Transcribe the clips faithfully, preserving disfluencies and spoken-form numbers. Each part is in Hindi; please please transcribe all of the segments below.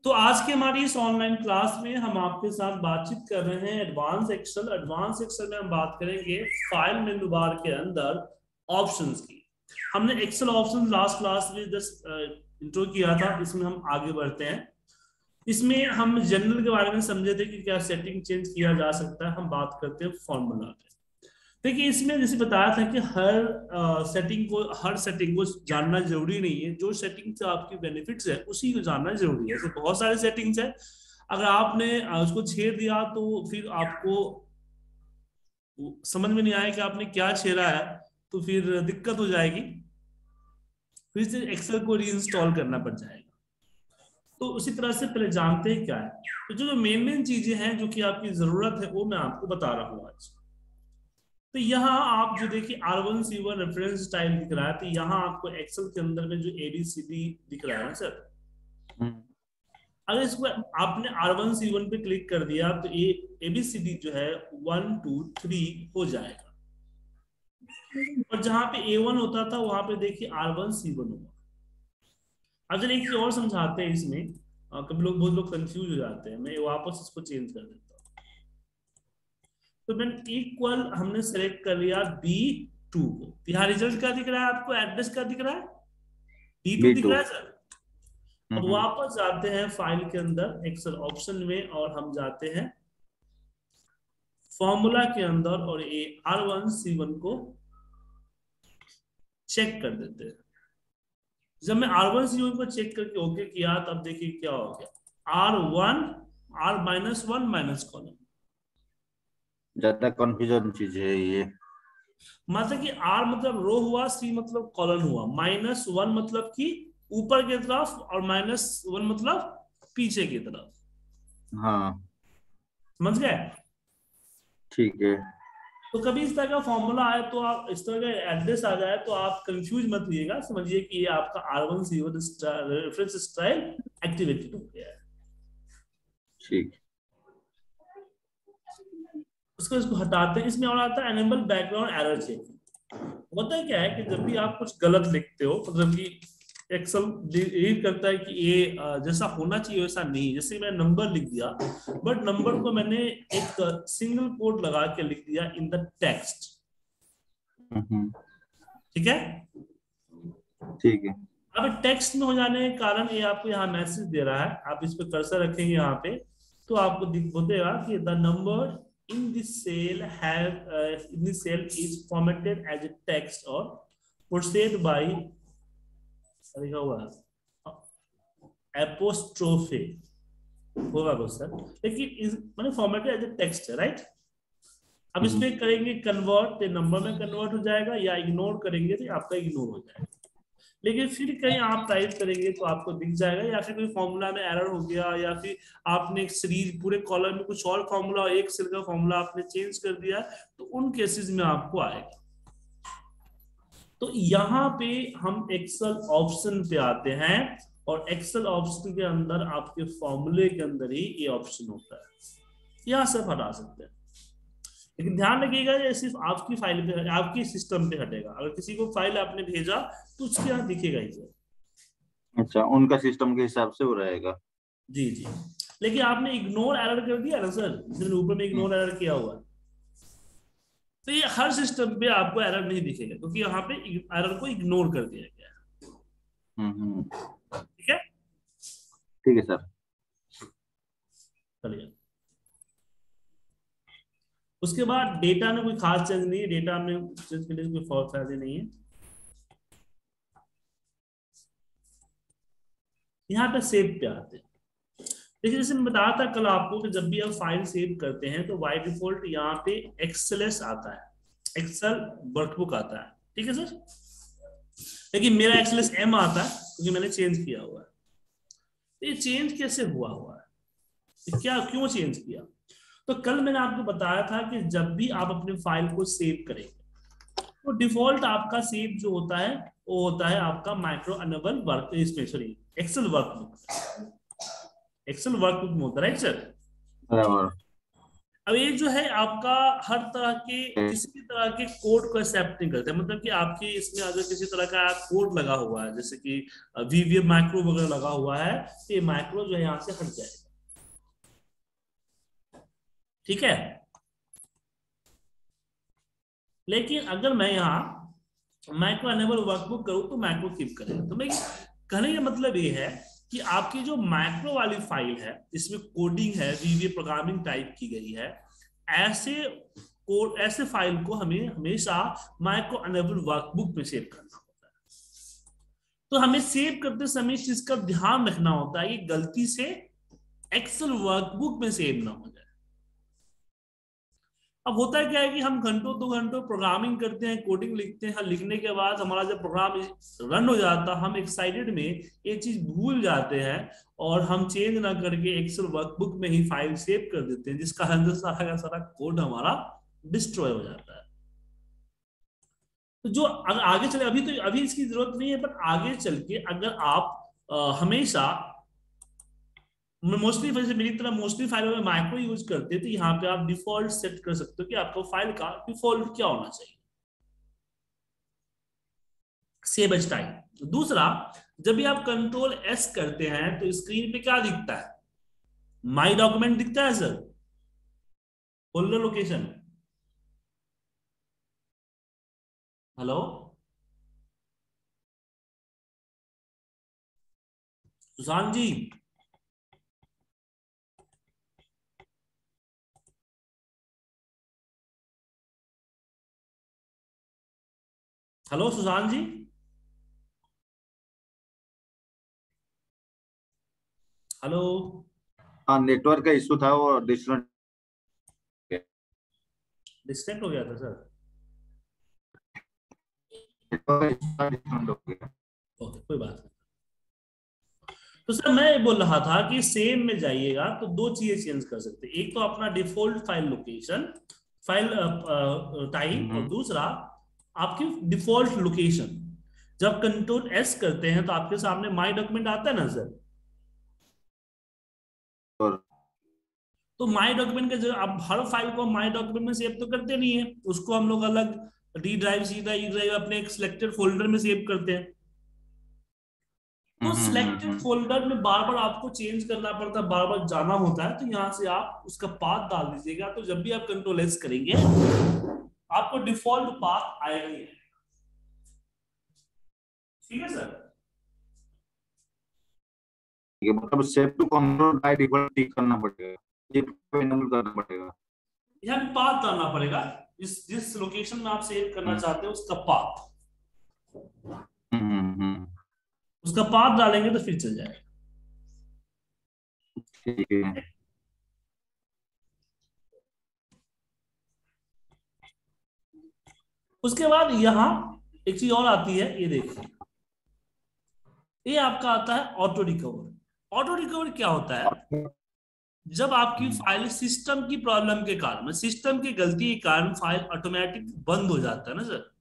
तो आज की हमारी इस ऑनलाइन क्लास में हम आपके साथ बातचीत कर रहे हैं एडवांस एक्सेल। एडवांस एक्सेल में हम बात करेंगे फाइल मेनू बार के अंदर ऑप्शंस की। हमने एक्सेल ऑप्शन लास्ट क्लास में जस्ट इंट्रो किया था, इसमें हम आगे बढ़ते हैं। इसमें हम जनरल के बारे में समझे थे कि क्या सेटिंग चेंज किया जा सकता है। हम बात करते हैं फॉर्मूला पे। देखिए, इसमें जैसे बताया था कि हर सेटिंग को हर सेटिंग को जानना जरूरी नहीं है। जो सेटिंग से आपकी बेनिफिट्स है उसी को जानना जरूरी है। तो बहुत सारे सेटिंग्स है, अगर आपने अ, उसको छेड़ दिया तो फिर आपको समझ में नहीं आया कि आपने क्या छेड़ा है, तो फिर दिक्कत हो जाएगी। फिर से एक्सेल को रीइंस्टॉल करना पड़ जाएगा। तो उसी तरह से पहले जानते हैं क्या है। तो जो मेन मेन चीजें हैं जो कि आपकी जरूरत है वो मैं आपको बता रहा हूँ आज। तो यहाँ आप जो देखिए R one C one reference style दिख रहा है, तो यहाँ आपको एक्सेल के अंदर में जो एबीसीडी दिख रहा है ना सर, अगर इसको आपने आर वन सी वन पे क्लिक कर दिया तो ये एबीसीडी जो है वन टू थ्री हो जाएगा। और जहां पे ए वन होता था वहां पे देखिए आर वन सी वन होगा। अब चलिए एक चीज और समझाते हैं इसमें। अ, कभी लोग बहुत लोग कंफ्यूज हो जाते हैं। मैं वापस इसको चेंज कर देता हूँ। तो मैंने इक्वल हमने सेलेक्ट कर लिया बी टू को। तो यहाँ रिजल्ट क्या दिख रहा है आपको? एड्रेस क्या दिख रहा है? बी टू बी दिख टू। रहा है सर। अब वापस जाते हैं फाइल के अंदर एक्सेल ऑप्शन में और हम जाते हैं फॉर्मूला के अंदर और ये आर वन सी वन को चेक कर देते हैं। जब मैं आर वन सी वन को चेक करके ओके किया तब देखिए क्या हो गया। R one R minus one minus column. ज्यादा कंफ्यूजन चीज है ये। मतलब कि आर मतलब रो हुआ, सी मतलब कॉलम हुआ, माइनस वन मतलब कि ऊपर की तरफ और माइनस वन मतलब पीछे की तरफ। हाँ, समझ गए? ठीक है। तो कभी इस तरह का फॉर्मूला आए तो आप इस तरह का एड्रेस आ जाए तो आप कंफ्यूज मत होइएगा। समझिए कि ये आपका R one C one reference style activated हो गया है। ठीक। उसको इसको हटाते हैं। इसमें और आता है एनेबल बैकग्राउंड एरर चेक। होता है क्या है कि जब भी आप कुछ गलत लिखते हो, मतलब कि एक्सेल रीड करता है कि ये अ, जैसा होना चाहिए वैसा नहीं। जैसे मैं नंबर लिख दिया, बट नंबर को मैंने एक सिंगल कोट लगा के लिख दिया इन द टेक्स्ट। हम्म। ठीक है। ठीक है। अब टेक्स्ट में हो जाने के कारण ये आपको यहाँ मैसेज दे रहा है। आप इस पे कर्सर रखेंगे यहाँ पे तो आपको दिखेगा कि the number in this cell have in this cell is formatted as a text और प्रोसेड बाय लिखा हुआ है एपोस्ट्रोफे होगा क्वेश्चन, लेकिन इस मैंने फॉर्मेटेड एज ए टेक्स्ट है, राइट। अब इस हम्म। पे करेंगे कन्वर्ट तो नंबर में कन्वर्ट हो जाएगा, या इग्नोर करेंगे तो आपका इग्नोर हो जाएगा। लेकिन फिर कहीं आप टाइप करेंगे तो आपको दिख जाएगा, या फिर कोई फॉर्मूला में एरर हो गया, या फिर आपने एक सीरीज पूरे कॉलम में कुछ और फॉर्मूला एक सेल का फॉर्मूला आपने चेंज कर दिया, तो उन केसेस में आपको आएगा। तो यहाँ पे हम एक्सेल ऑप्शन पे आते हैं और एक्सेल ऑप्शन के अंदर आपके फॉर्मूले के अंदर ही ये ऑप्शन होता है। यहाँ से हटा सकते हैं, लेकिन ध्यान रखिएगा ये सिर्फ आपकी फाइल पे, आपकी सिस्टम पे हटेगा। अगर किसी को फाइल आपने भेजा तो उसके यहाँ दिखेगा ही सर। अच्छा, उनका सिस्टम के हिसाब से वो रहेगा। जी जी। लेकिन आपने इग्नोर एरर कर दिया ना सर, जिसने ऊपर में हम्म। इग्नोर एरर किया हुआ है, तो ये हर सिस्टम पे आपको एरर नहीं दिखेगा क्योंकि यहाँ पे एरर को इग्नोर कर दिया गया है। हम्म। ठीक है, ठीक है सर। चलिए। उसके बाद डेटा में कोई खास चेंज नहीं है। डेटा में चेंज करने से कोई फायदे नहीं है। यहाँ पे सेव पे आते हैं। देखिए, जैसे मैं बताया था कल आपको कि जब भी आप फाइल सेव करते हैं तो बाय डिफॉल्ट यहाँ पे एक्सेलेस आता है, एक्सेल वर्कबुक आता है। ठीक है सर। लेकिन मेरा ठीक। एक्सेलेस एम आता है क्योंकि मैंने चेंज किया हुआ है। तो ये चेंज कैसे हुआ हुआ है, ये क्या क्यों चेंज किया? तो कल मैंने आपको बताया था कि जब भी आप अपने फाइल को सेव करेंगे तो डिफॉल्ट आपका सेव जो होता है वो होता है आपका माइक्रो अनेबल वर्क इसमें sorry Excel workbook. Excel workbook में होता है, राइट सर। बराबर। अब ये जो है आपका हर तरह के किसी भी तरह के कोड को एक्सेप्ट नहीं करते, मतलब कि आपके इसमें अगर किसी तरह का कोड लगा हुआ है जैसे कि वीवीए माइक्रो वगैरह लगा हुआ है, तो ये माइक्रो जो है यहाँ से हट जाएगा। ठीक है, लेकिन अगर मैं यहाँ माइक्रो अनेबल वर्कबुक करूँ तो माइक्रो कीप करेगा। तो मैं कहने का मतलब ये है कि आपकी जो माइक्रो वाली फाइल है इसमें कोडिंग है, वीवीए प्रोग्रामिंग टाइप की गई है, ऐसे कोड ऐसे फाइल को हमें हमेशा माइक्रो अनेबल वर्कबुक में सेव करना होता है। तो हमें सेव करते समय इस चीज का ध्यान रखना होता है कि गलती से एक्सेल वर्कबुक में सेव ना हो जाए। अब होता है क्या है कि हम घंटों दो घंटों प्रोग्रामिंग करते हैं, कोडिंग लिखते हैं, लिखने के बाद हमारा जब प्रोग्राम रन हो जाता है हम एक्साइटेड में ये चीज भूल जाते हैं और हम चेंज ना करके एक्सेल वर्कबुक में ही फाइल सेव कर देते हैं, जिसका अंदर सारा का सारा कोड हमारा डिस्ट्रॉय हो जाता है। तो जो अगर आगे चले, अभी तो अभी इसकी जरूरत नहीं है, पर आगे चल के अगर आप आ, हमेशा मोस्टली वैसे मेरी तरह मोस्टली फाइलों में माइक्रो यूज करते हैं, तो यहाँ पे आप डिफॉल्ट सेट कर सकते हो कि आपको फाइल का डिफॉल्ट क्या होना चाहिए, सेव एज टाइप। दूसरा, जब भी आप कंट्रोल एस करते हैं तो स्क्रीन पे क्या दिखता है? माई डॉक्यूमेंट दिखता है sir, folder location. Hello Sushant ji, hello Sushant ji, hello. हाँ, नेटवर्क का इशू था, वो डिस्टर्ब डिस्ट्रैक्ट हो गया था सर। हो गया। ओके, कोई बात नहीं। तो सर मैं ये बोल रहा था कि सेम में जाइएगा तो दो चीजें चेंज कर सकते हैं, एक तो अपना default file location, file type, और हम्म, दूसरा आपकी डिफॉल्ट लोकेशन। जब कंट्रोल एस करते हैं तो आपके सामने माई डॉक्यूमेंट आता है ना सर, और तो माई डॉक्यूमेंट के जो आप हर फाइल को माई डॉक्यूमेंट में सेव तो करते नहीं है, उसको हम लोग अलग D drive, C drive, E drive अपने एक सिलेक्टेड फोल्डर में सेव करते हैं। तो हम्म हम्म सिलेक्टेड हम्म, फोल्डर में बार बार आपको चेंज करना पड़ता है, बार बार जाना होता है, तो यहां से आप उसका पाथ डाल दीजिएगा, तो जब भी आप कंट्रोल एस करेंगे आपको डिफॉल्ट पाथ आएगा ही आएगा। ठीक है सर। ठीक है, मतलब save to control by default ठीक करना पड़ेगा, ये इनेबल करना पड़ेगा। यहाँ पे पाथ डालना पड़ेगा, जिस जिस लोकेशन में आप सेव करना हम्म चाहते हो उसका पाथ, हम्म हम्म, उसका पाथ डालेंगे तो फिर चल जाएगा। ठीक है। उसके बाद यहाँ एक चीज और आती है, ये देखिए, ये आपका आता है ऑटो रिकवर। ऑटो रिकवर क्या होता है? जब आपकी हम्म फाइल सिस्टम की प्रॉब्लम के कारण, सिस्टम की गलती के कारण फाइल ऑटोमेटिक बंद हो जाता है ना सर,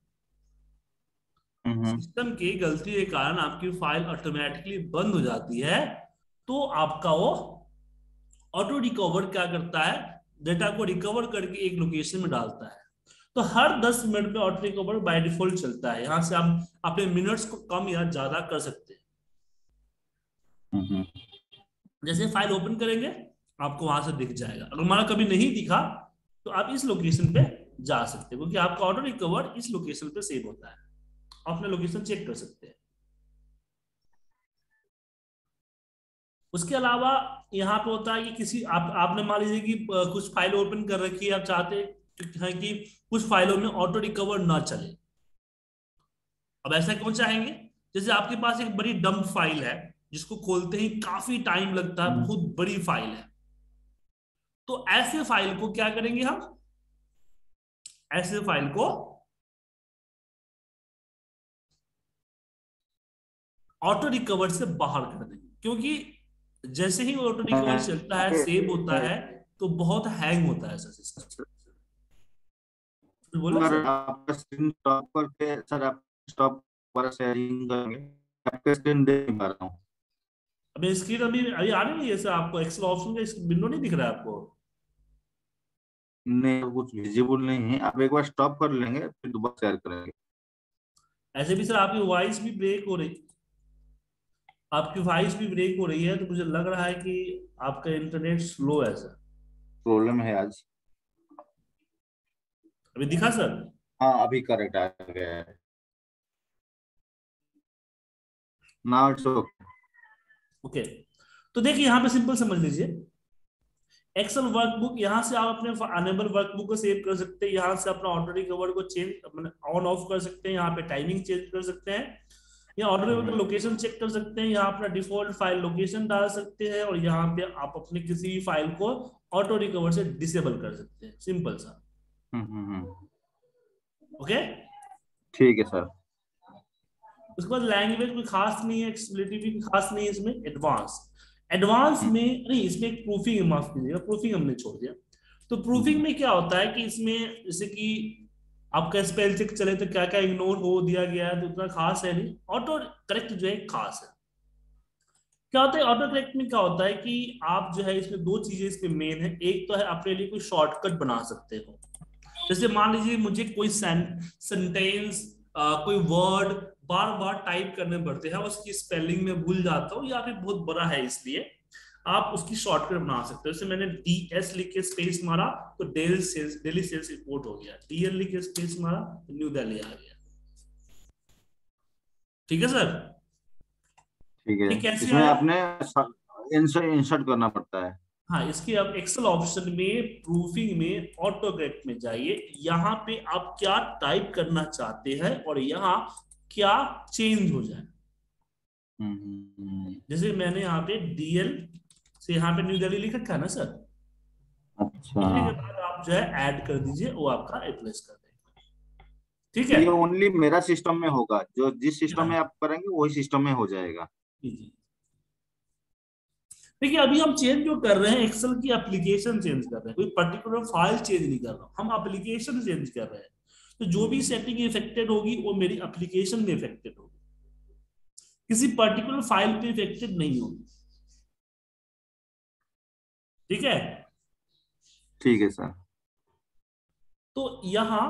हम्म, सिस्टम की गलती के कारण आपकी फाइल ऑटोमेटिकली बंद हो जाती है, तो आपका वो ऑटो रिकवर क्या करता है, डेटा को रिकवर करके एक लोकेशन में डालता है। तो हर दस मिनट में ऑटो रिकवर बाय डिफॉल्ट चलता है, यहां से आप अपने मिनट्स को कम या ज्यादा कर सकते हैं। हम्म, जैसे फाइल ओपन करेंगे आपको वहां से दिख जाएगा, अगर हमारा कभी नहीं दिखा तो आप इस लोकेशन पे जा सकते हैं, क्योंकि आपका ऑटो रिकवर इस लोकेशन पे सेव होता है, अपने लोकेशन चेक कर सकते हैं। उसके अलावा यहाँ पे होता है कि किसी आप आपने मान लीजिए कि अ, कुछ फाइल ओपन कर रखी है, आप चाहते हैं कि कुछ फाइलों में ऑटो रिकवर ना चले। अब ऐसा क्यों चाहेंगे? जैसे आपके पास एक बड़ी डंप फाइल है जिसको खोलते ही काफी टाइम लगता है, हम्म, बहुत बड़ी फाइल है, तो ऐसे फाइल को क्या करेंगे हम, ऐसे फाइल को ऑटो रिकवर से बाहर कर देंगे, क्योंकि जैसे ही ऑटो रिकवर चलता है, सेव होता है, तो बहुत हैंग होता है ऐसा सिस्टम। बोले अगर सर, आपका स्क्रीन स्टॉप करके सर आप स्टॉप पर शेयरिंग करेंगे, आपका स्क्रीन देख नहीं पा रहा हूँ। अभी स्क्रीन अभी अभी आ नहीं है सर, आपको एक्सेल ऑप्शन का विंडो नहीं दिख रहा है आपको? नहीं, कुछ विजिबल नहीं है। आप एक बार स्टॉप कर लेंगे फिर दोबारा शेयर करेंगे। ऐसे भी सर आपकी वॉइस भी ब्रेक हो रही आपकी वॉइस भी ब्रेक हो रही है, तो मुझे लग रहा है कि आपका इंटरनेट स्लो है सर। प्रॉब्लम है आज। अभी दिखा सर? हाँ, अभी करेक्ट आ गया है। Now it's okay. ओके, तो देखिए यहाँ पे सिंपल समझ लीजिए, एक्सेल वर्कबुक, यहाँ से आप अपने अनेबल वर्कबुक को सेव कर सकते हैं, यहाँ से अपना ऑटो रिकवर को चेंज ऑन ऑफ कर सकते हैं, यहाँ पे टाइमिंग चेंज कर सकते हैं, यहाँ ऑटो रिकवर का लोकेशन चेक कर सकते हैं, यहाँ अपना डिफॉल्ट फाइल लोकेशन डाल सकते हैं, और यहाँ पे आप अपने किसी भी फाइल को ऑटो रिकवर से डिसेबल कर सकते हैं। सिंपल सा। ओके, ठीक है सर। उसके बाद लैंग्वेज कोई खास नहीं है, एक्सेसिबिलिटी भी खास नहीं है इसमें। एडवांस एडवांस में नहीं, इसमें एक प्रूफिंग, माफ कीजिएगा, प्रूफिंग हमने छोड़ दिया। तो प्रूफिंग में क्या होता है कि इसमें जैसे कि आपका स्पेल चेक चले तो क्या क्या इग्नोर हो दिया गया है, तो उतना खास है नहीं। ऑटो करेक्ट जो है खास है। क्या होता है ऑटो करेक्ट में, क्या होता है कि आप जो है इसमें दो चीजें इसमें मेन है। एक तो है अपने लिए कोई शॉर्टकट बना सकते हो, जैसे मान लीजिए मुझे कोई सेंटेंस, कोई वर्ड बार बार टाइप करने पड़ते हैं, उसकी स्पेलिंग में भूल जाता हूँ या फिर बहुत बड़ा है, इसलिए आप उसकी शॉर्टकट बना सकते हो। जैसे मैंने डी एस लिख के स्पेस मारा तो daily sales daily sales report हो गया, डी एल लिख के स्पेस मारा तो न्यू दिल्ली आ गया। ठीक है सर? ठीक है, ये कैसे इसमें आया? आपने इंसर्ट करना पड़ता है। हाँ, इसके अब एक्सेल ऑप्शन में प्रूफिंग में ऑटो करेक्ट में जाइए, यहाँ पे आप क्या टाइप करना चाहते हैं और यहाँ क्या चेंज हो जाए। हम्म। जैसे मैंने यहाँ पे डीएल से यहाँ पे न्यू दिल्ली लिख रखा है ना सर, अच्छा, लिखने के बाद आप जो है ऐड कर दीजिए, वो आपका रिप्लेस कर देगा। ठीक है? ये ओनली मेरा सिस्टम में होगा, जो जिस सिस्टम में हाँ आप करेंगे वही सिस्टम में हो जाएगा। जी जी। देखिए अभी हम चेंज जो कर रहे हैं, एक्सेल की एप्लीकेशन चेंज कर रहे हैं, कोई पर्टिकुलर फाइल चेंज नहीं कर रहा, हम एप्लीकेशन चेंज कर रहे हैं। तो जो भी सेटिंग इफेक्टेड होगी वो मेरी एप्लीकेशन में इफेक्टेड होगी, किसी पर्टिकुलर फाइल पे इफेक्टेड नहीं होगी। ठीक है? ठीक है सर। तो यहां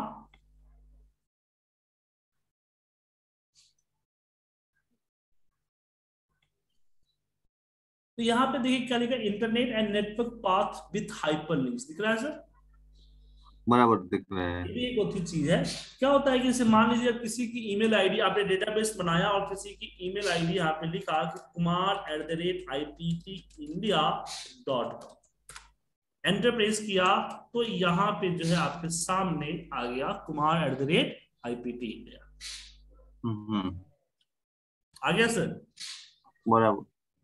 तो यहां पे देखिए क्या लिखा है, internet and network path with hyperlinks दिख रहा है सर। बराबर दिख रहे हैं। ये भी एक होती चीज है। क्या होता है कि जैसे मान लीजिए किसी की ईमेल आईडी, आपने डेटाबेस बनाया और किसी की ईमेल आईडी यहाँ पे लिखा कि Kumar at the rate I P T India dot com, enter press किया तो यहाँ पे जो है आपके सामने आ गया Kumar at the rate I P T India. Hmm. आ गया सर? बराबर।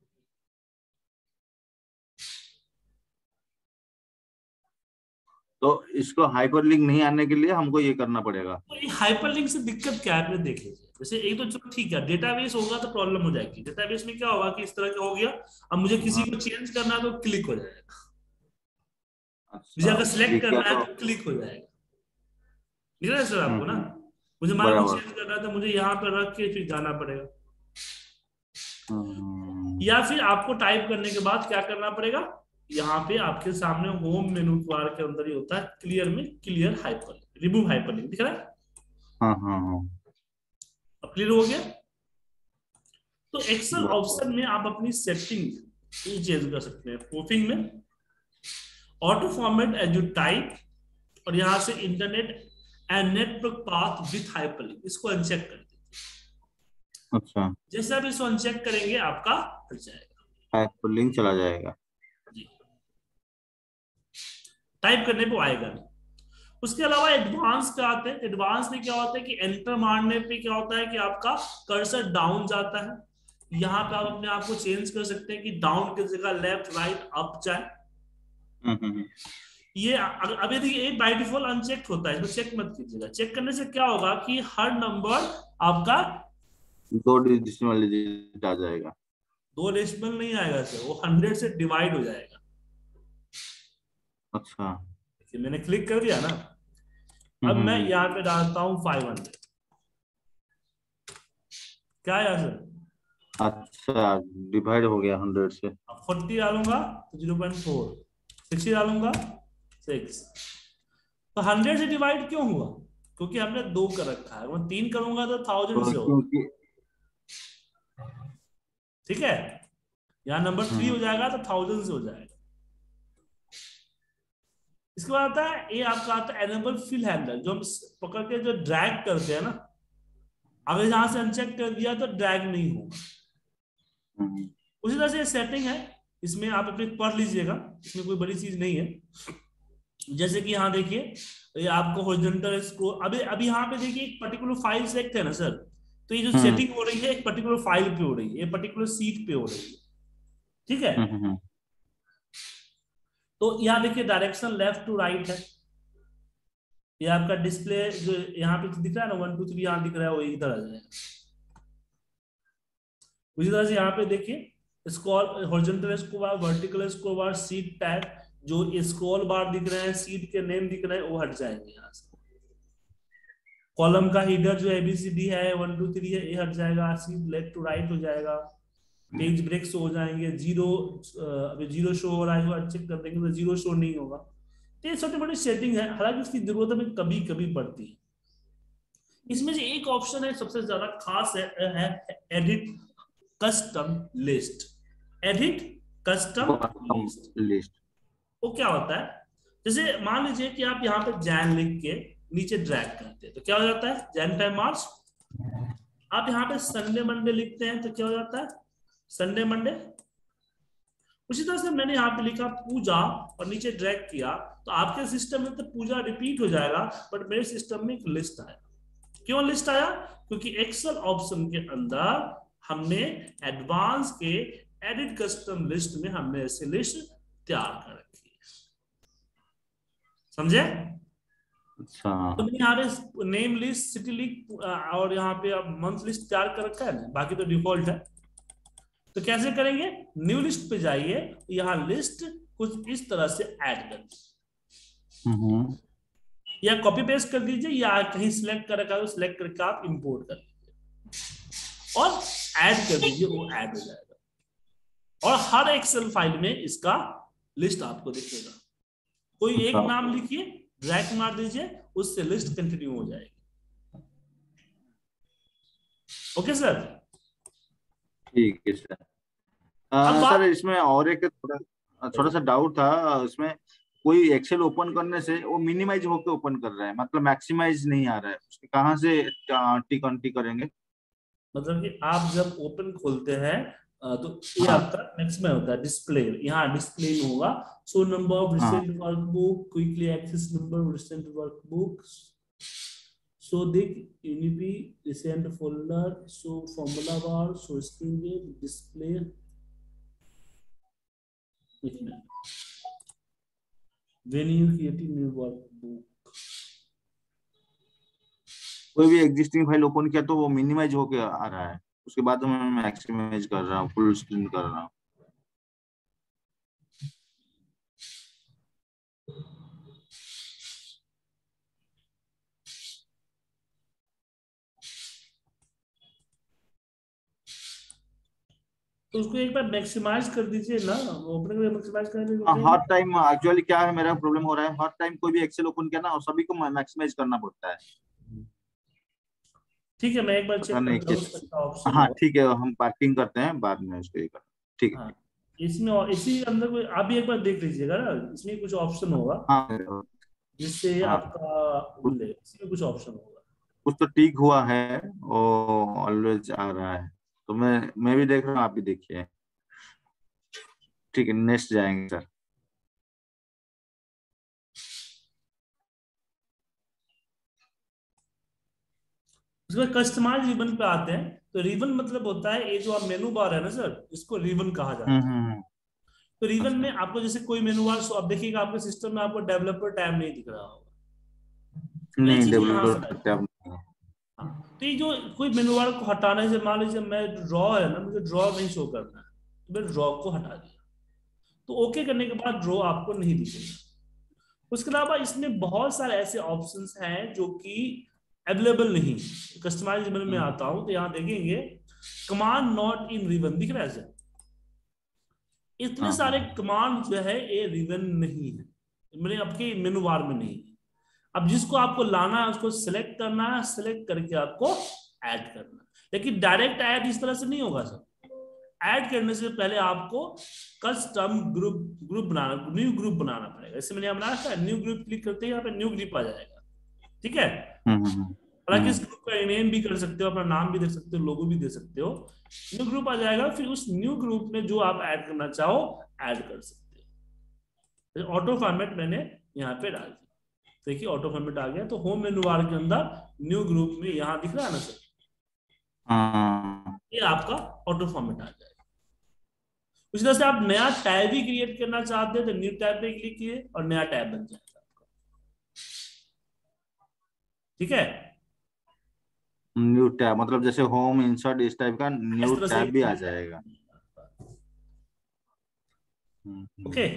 तो इसको हाइपरलिंक नहीं आने के लिए हमको ये करना पड़ेगा। तो हाइपरलिंक से दिक्कत क्या है देख लीजिए। जैसे एक तो चलो ठीक है, डेटाबेस होगा तो प्रॉब्लम हो जाएगी। डेटाबेस में क्या होगा कि इस तरह का हो गया, अब मुझे किसी हाँ। को चेंज करना है तो क्लिक हो जाएगा, मुझे अच्छा, अगर सिलेक्ट ये क्या करना है तो। तो क्लिक हो जाएगा। ठीक है सर हम्म आपको ना? हम्म, मुझे मान लो बराबर। चेंज करना है तो मुझे यहाँ पर रख के फिर जाना पड़ेगा, हम्म। या फिर आपको टाइप करने के बाद क्या करना पड़ेगा, यहाँ पे आपके सामने होम मेनू बार के अंदर ही होता है क्लियर में, क्लियर हाइपर रिमूव हाइपरलिंक दिख रहा है। हाँ हाँ हाँ। अब क्लियर हो गया। तो एक्सेल बराबर। ऑप्शन में आप अपनी सेटिंग चेंज कर सकते हैं। प्रूफिंग में auto format as you type, और यहां से internet and network path with hyperlink, इसको अनचेक कर दीजिए। अच्छा, जैसे आप इसको अनचेक करेंगे आपका हट जाएगा हाइपरलिंक चला जाएगा। जी, टाइप करने पे आएगा नहीं। उसके अलावा एडवांस पे आते हैं। एडवांस में क्या होता है कि एंटर मारने पे क्या होता है कि आपका कर्सर डाउन जाता है। यहाँ पे आप अपने आप को चेंज कर सकते हैं कि डाउन की जगह लेफ्ट राइट अप जाए। हम्म हम्म, ये अभी देखिए ये बाय डिफॉल्ट अनचेक होता है, इसको चेक मत कीजिएगा। चेक करने से क्या होगा कि हर नंबर आपका दो डिजिटल डिजिट आ जाएगा। दो डेसिमल नहीं आएगा सर, वो हंड्रेड से डिवाइड हो जाएगा। अच्छा। देखिए मैंने क्लिक कर दिया ना, हम्म अब हम्म मैं हम्म, यहाँ पे डालता हूँ फाइव हंड्रेड, क्या आया सर? अच्छा, डिवाइड हो गया हंड्रेड से। अब फोर्टी डालूंगा तो जीरो पॉइंट फोर, सिक्सटी डालूंगा सिक्स, तो हंड्रेड से डिवाइड क्यों हुआ? क्योंकि हमने दो कर रखा है, मैं तीन करूंगा तो थाउजेंड तो से होगा, क्योंकि ठीक है। यहाँ नंबर थ्री हो हम्म जाएगा तो थाउजेंड से हो जाएगा। इसके बाद आता है, ये आपका आता है एनेबल फिल हैंडल, जो हम पकड़ के जो ड्रैग करते हैं ना, अगर यहां से अनचेक कर दिया तो ड्रैग नहीं होगा। हम्म उसी तरह से सेटिंग है, इसमें आप अपने पढ़ लीजिएगा, इसमें कोई बड़ी चीज नहीं है। जैसे कि यहाँ देखिए, ये आपको हॉरिजॉन्टल स्क्रॉल, अभी अभी यहाँ पे देखिए एक पर्टिकुलर फाइल सेलेक्ट है ना सर, तो ये जो हम्म सेटिंग हो रही है एक पर्टिकुलर फाइल पे हो रही है, ये पर्टिकुलर सीट पे हो रही है, ठीक है। हम्म हम्म तो यहाँ देखिए डायरेक्शन लेफ्ट टू राइट है, ये आपका डिस्प्ले जो यहाँ पे दिख रहा है ना, वन टू थ्री यहाँ दिख रहा है, वो इधर आ जाएगा। उसी तरह से यहाँ पे देखिए scroll, horizontal scroll bar, vertical scroll bar, sheet tag, जो स्क्रॉल बार दिख रहे हैं, सीट के नेम दिख रहे हैं, वो हट जाएंगे यहाँ से। कॉलम का हीडर जो एबीसीडी है, वन टू थ्री है, ये हट जाएगा, सीट लेफ्ट टू राइट हो जाएगा, पेज ब्रेक्स हो जाएंगे, जीरो, अभी जीरो शो हो रहा है, वो चेक कर देंगे तो जीरो शो नहीं होगा। तो ये छोटी मोटी सेटिंग है, हालांकि उसकी जरूरत हमें कभी कभी पड़ती है। इसमें से एक ऑप्शन है सबसे ज्यादा खास है, है edit custom list. Edit custom list, list. वो क्या होता है? जैसे मान लीजिए कि आप यहाँ पे जैन लिख के नीचे ड्रैग करते हैं तो क्या हो जाता है, जैन टाइम मार्च। आप यहाँ पे संडे मंडे लिखते हैं तो क्या हो जाता है, संडे मंडे। उसी तरह से मैंने यहाँ पे लिखा पूजा और नीचे ड्रैग किया, तो आपके सिस्टम में तो पूजा रिपीट हो जाएगा, बट मेरे सिस्टम में एक लिस्ट आया। क्यों लिस्ट आया? क्योंकि एक्सेल ऑप्शन के अंदर हमने एडवांस के एडिट कस्टम लिस्ट में हमने ऐसे लिस्ट तैयार कर रखी है, समझे? अच्छा। तो मैंने यहाँ पे नेम लिस्ट, सिटी लिस्ट और यहाँ पे अब मंथ लिस्ट तैयार कर रखा है ना, बाकी तो डिफॉल्ट है। तो कैसे करेंगे, न्यू लिस्ट पे जाइए, यहाँ लिस्ट कुछ इस तरह से ऐड कर दीजिए, हम्म या कॉपी पेस्ट कर दीजिए, या कहीं सिलेक्ट कर रखा है तो सिलेक्ट करके आप इंपोर्ट कर लीजिए और ऐड कर दीजिए, वो ऐड हो जाएगा। और हर एक्सेल फाइल में इसका लिस्ट आपको दिखेगा। कोई एक अच्छा। नाम लिखिए, ड्रैग मार दीजिए, उससे लिस्ट कंटिन्यू हो जाएगी। ओके सर, ठीक है सर। अब आ, सर बात, इसमें और एक थोड़ा थोड़ा सा डाउट था इसमें। कोई एक्सेल ओपन करने से वो मिनिमाइज होके ओपन कर रहा है, मतलब मैक्सिमाइज नहीं आ रहा है, उसके कहाँ से टिक ऑन टिक करेंगे? मतलब कि आप जब ओपन खोलते हैं तो ये हाँ आपका मैक्सिमम होता है डिस्प्ले, यहाँ डिस्प्ले में होगा सो नंबर ऑफ हाँ recent workbook, quickly access number of recent workbook, so देख unpin recent folder, so formula bar, so screen display, when you create a new workbook। कोई भी एग्जिस्टिंग फाइल ओपन किया तो वो मिनिमाइज होके आ रहा है, उसके बाद मैं मैक्सिमाइज कर रहा हूँ, फुल स्क्रीन कर रहा हूँ। तो उसको एक बार मैक्सिमाइज कर दीजिए ना, ओपन में मैक्सिमाइज करने हाँ, को हर टाइम एक्चुअली क्या है, मेरा प्रॉब्लम हो रहा है, हर टाइम कोई भी एक्सेल ओपन किया ना और सभी को मैक्सिमाइज करना पड़ता है। ठीक है, मैं एक बार पता चेक नहीं करता हूँ किस। उसका ऑप्शन हाँ होगा। ठीक है, हम पार्किंग करते हैं बाद में उसको ये कर। ठीक है हाँ, ठीक। इसमें और इसी के अंदर कोई आप भी एक बार देख लीजिएगा ना, इसमें कुछ ऑप्शन होगा हाँ जिससे हाँ, आपका कुछ ले, इसमें कुछ ऑप्शन होगा। कुछ तो ठीक हुआ है, वो ऑलवेज आ रहा है, तो मैं मैं भी देख रहा हूँ, आप भी देखिए। ठीक है, नेक्स्ट जाएंगे सर। उसके बाद कस्टमाइज रिबन पे आते हैं, तो रिबन मतलब होता है ये जो आप मेनू बार है ना सर, इसको रिबन कहा हम्म जाता है। हम्म हम्म, तो रिबन में अच्छा। आपको जैसे कोई मेनू बार, सो आप देखिएगा आपके सिस्टम में आपको डेवलपर टैब नहीं दिख रहा होगा, तो ये नहीं, चीज यहाँ से डेवलपर आएगी। टैब नहीं है। हाँ, तो ये जो कोई मेनू बार को हटाने से, मान लीजिए मैं ड्रॉ है ना, मुझे ड्रॉ नहीं शो करना है, तो मैं ड्रॉ को हटा दिया, तो ओके करने के बाद ड्रॉ आपको नहीं दिखेगा। उसके अलावा इसमें बहुत सारे ऐसे ऑप्शंस हैं जो कि अवेलेबल नहीं। कस्टमाइज रिबन में हम्म, आता हूं तो यहाँ देखेंगे कमांड नॉट इन रिबन दिख रहा है सर, इतने हाँ सारे हाँ कमांड जो है ये रिबन नहीं है, मेरे आपके मेनू बार में नहीं है। अब जिसको आपको लाना है उसको सिलेक्ट करना है, सिलेक्ट करके आपको ऐड करना है। लेकिन डायरेक्ट ऐड इस तरह से नहीं होगा सर। ऐड करने से पहले आपको कस्टम ग्रुप ग्रुप बनाना, न्यू ग्रुप बनाना पड़ेगा। जैसे मैंने यहाँ बनाया था, न्यू ग्रुप क्लिक करते ही यहाँ पे न्यू ग्रुप आ जाएगा। ठीक है, हालांकि इस ग्रुप का नेम भी कर सकते हो, अपना नाम भी दे सकते हो, लोगो भी दे सकते हो। न्यू ग्रुप आ जाएगा, फिर उस न्यू ग्रुप में जो आप ऐड करना चाहो ऐड कर सकते हो। ऑटो फॉर्मेट मैंने यहाँ पे डाल दिया, देखिए ऑटो फॉर्मेट आ गया। तो होम मेनू बार के अंदर न्यू ग्रुप में यहाँ दिख रहा है ना सर, ये आपका ऑटो फॉर्मेट आ जाएगा। उसी तरह से आप नया टैब भी क्रिएट करना चाहते हैं तो न्यू टैब पे क्लिक किए और नया टैब बन जाएगा आपका। ठीक है, न्यू टैब मतलब जैसे होम इंसर्ट इस टाइप का न्यू टैब भी आ जाएगा। ओके,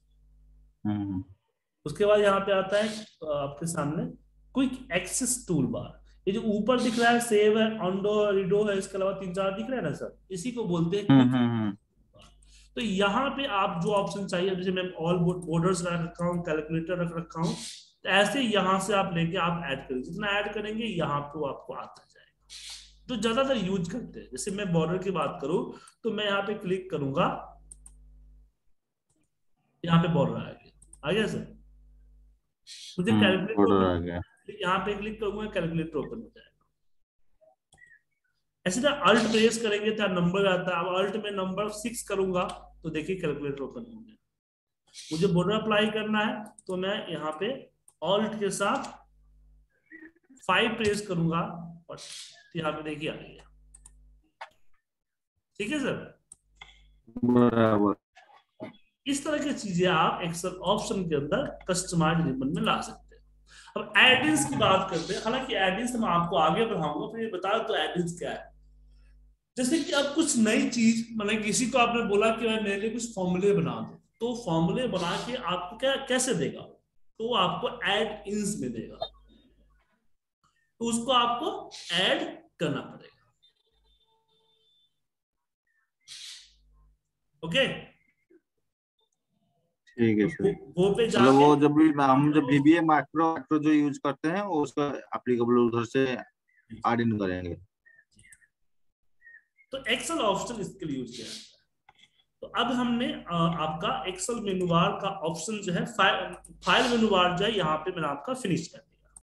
उसके बाद यहाँ पे आता है आपके सामने क्विक एक्सेस टूल बार। ये जो ऊपर दिख रहा है सेव है, ऑन्डो, रीडो है, इसके अलावा तीन चार दिख रहे हैं ना सर, इसी को बोलते हैं क्विक। तो यहाँ पे आप जो ऑप्शन चाहिए, जैसे मैं ऑल बॉर्डर्स रख रखा हूँ, कैलकुलेटर रख रखा हूँ, तो ऐसे यहाँ से आप लेके आप ऐड करेंगे। जितना ऐड करेंगे यहाँ पे आपको आता जाएगा। तो ज्यादातर यूज करते हैं, जैसे मैं बॉर्डर की बात करूं तो मैं यहाँ पे क्लिक करूंगा, यहाँ पे बॉर्डर आ गया, आ गया सर। मुझे कैलकुलेटर यहाँ पे क्लिक करूंगा, कैलकुलेटर ओपन हो जाएगा। ऐसे तो अल्ट प्रेस करेंगे तो नंबर आता है। अब अल्ट में नंबर सिक्स करूंगा तो देखिए कैलकुलेटर ओपन हो गया। मुझे बॉर्डर अप्लाई करना है तो मैं यहाँ पे ऑल्ट के साथ फाइव प्रेस करूंगा और यहाँ पे देखिए आ गया। ठीक है सर, बराबर। इस तरह की चीजें आप एक्सेल ऑप्शन के अंदर कस्टमाइज रिबन में ला सकते हैं। अब एडिंस की बात करते हैं, हालांकि एडिंस मैं आपको आगे बढ़ाऊंगा, फिर बता दो एडिंस क्या है। जैसे कि अब कुछ नई चीज, मतलब किसी को आपने बोला कि भाई मेरे लिए कुछ फॉर्मूले बना दो, तो फॉर्मूले बना के आपको क्या कैसे देगा, तो आपको एड इन्स में देगा, तो उसको आपको ऐड करना पड़ेगा। ओके, ठीक है सर। वो पे मतलब वो जब भी हम जब वीबीए मैक्रो मैक्रो जो यूज करते हैं वो उसका एप्लीकेबल उधर से ऐड इन करेंगे। तो एक्सेल ऑप्शन इसके लिए यूज किया जाता है। तो अब हमने आपका एक्सेल मेनू बार का ऑप्शन जो है, फाइल फाइल मेनू बार जो है यहाँ पे मैंने आपका फिनिश कर